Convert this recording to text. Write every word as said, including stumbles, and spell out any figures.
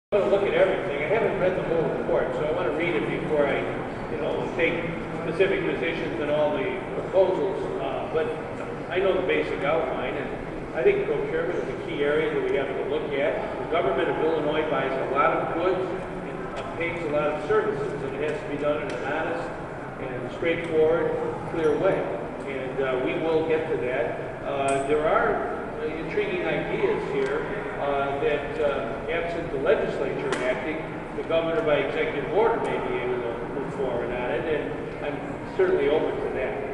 I'm going to look at everything. I haven't read the whole report, so I want to read it before I, you know, take specific positions in all the proposals. Uh, but I know the basic outline, and I think procurement is a key area that we have to look at. The government of Illinois buys a lot of goods and pays a lot of services, and it has to be done in an honest and straightforward, clear way. And uh, we will get to that. Uh, there are intriguing ideas here uh, that, uh, absent the legislature acting, the governor by executive order may be able to move forward on it, and I'm certainly open to that.